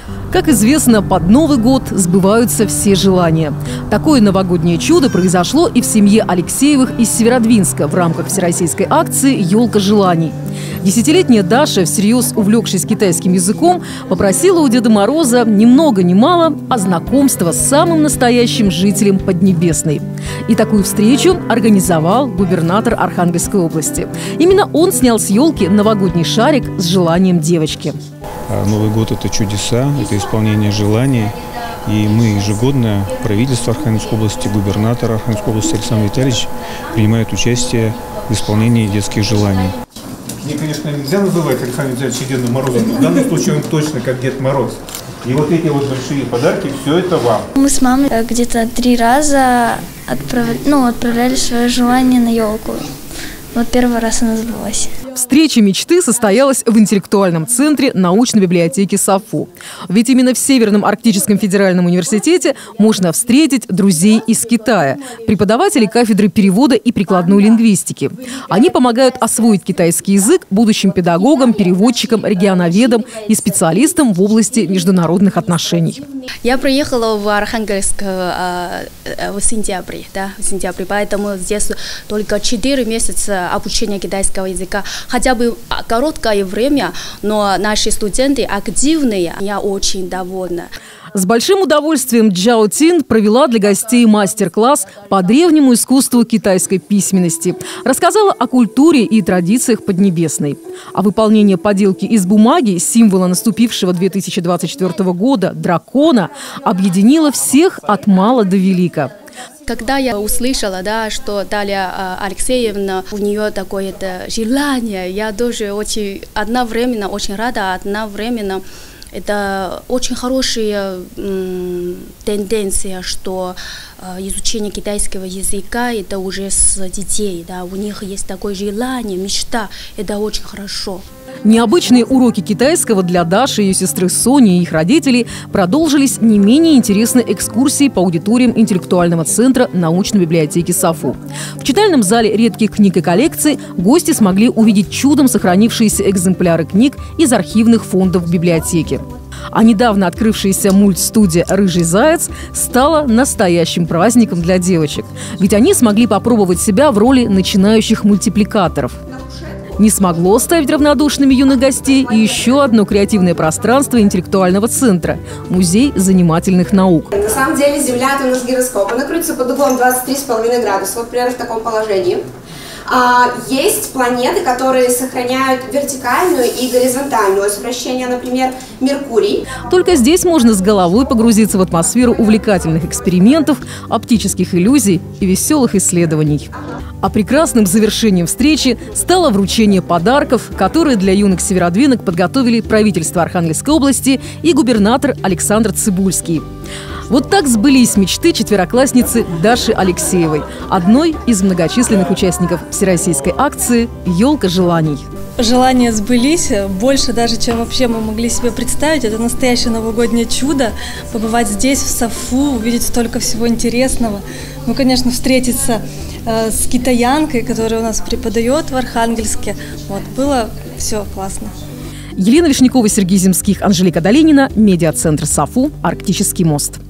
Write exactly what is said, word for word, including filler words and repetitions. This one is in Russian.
Как известно, под Новый год сбываются все желания. Такое новогоднее чудо произошло и в семье Алексеевых из Северодвинска в рамках всероссийской акции «Елка желаний». Десятилетняя Даша, всерьез увлекшись китайским языком, попросила у Деда Мороза ни много ни мало, а знакомства с самым настоящим жителем Поднебесной. И такую встречу организовал губернатор Архангельской области. Именно он снял с елки новогодний шарик с желанием девочки. Новый год – это чудеса, это исполнение желаний. И мы ежегодно, правительство Архангельской области, губернатор Архангельской области Александр Витальевич принимает участие в исполнении детских желаний. Мне, конечно, нельзя называть Александра Витальевича Дедом Морозом, но в данном случае он точно как Дед Мороз. И вот эти вот большие подарки, все это вам. Мы с мамой где-то три раза отправ... ну, отправляли свое желание на елку. Вот первый раз она сбылась. Встреча мечты состоялась в интеллектуальном центре научной библиотеки САФУ. Ведь именно в Северном Арктическом федеральном университете можно встретить друзей из Китая, преподавателей кафедры перевода и прикладной лингвистики. Они помогают освоить китайский язык будущим педагогам, переводчикам, регионоведам и специалистам в области международных отношений. Я приехала в Архангельск в сентябре, да, в сентябре, поэтому здесь только четыре месяца обучения китайского языка. Хотя бы короткое время, но наши студенты активные. Я очень довольна. С большим удовольствием Джао Тин провела для гостей мастер-класс по древнему искусству китайской письменности. Рассказала о культуре и традициях Поднебесной. А выполнение поделки из бумаги, символа наступившего две тысячи двадцать четвёртого года, дракона, объединило всех от мала до велика. Когда я услышала, да, что Дарья Алексеевна, у нее такое-то желание, я тоже очень одновременно очень рада, одновременно это очень хорошая м, тенденция, что э, изучение китайского языка это уже с детей, да, у них есть такое желание, мечта, это очень хорошо. Необычные уроки китайского для Даши, ее сестры Сони и их родителей продолжились не менее интересной экскурсией по аудиториям интеллектуального центра научной библиотеки САФУ. В читальном зале редких книг и коллекций гости смогли увидеть чудом сохранившиеся экземпляры книг из архивных фондов библиотеки. А недавно открывшаяся мультстудия «Рыжий заяц» стала настоящим праздником для девочек. Ведь они смогли попробовать себя в роли начинающих мультипликаторов. Не смогло оставить равнодушными юных гостей и еще одно креативное пространство интеллектуального центра – музей занимательных наук. На самом деле Земля – это у нас гироскоп. Она крутится под углом двадцать три с половиной градуса, вот примерно в таком положении. А, есть планеты, которые сохраняют вертикальную и горизонтальную ось вращения, например, Меркурий. Только здесь можно с головой погрузиться в атмосферу увлекательных экспериментов, оптических иллюзий и веселых исследований. А прекрасным завершением встречи стало вручение подарков, которые для юных северодвинок подготовили правительство Архангельской области и губернатор Александр Цыбульский. Вот так сбылись мечты четвероклассницы Даши Алексеевой, одной из многочисленных участников всероссийской акции «Елка желаний». Желания сбылись больше даже, чем вообще мы могли себе представить. Это настоящее новогоднее чудо. Побывать здесь, в САФУ, увидеть столько всего интересного. Ну, конечно, встретиться э, с китаянкой, которая у нас преподает в Архангельске. Вот, было все классно. Елена Вишнякова, Сергей Земских, Анжелика Долинина, медиацентр САФУ «Арктический мост».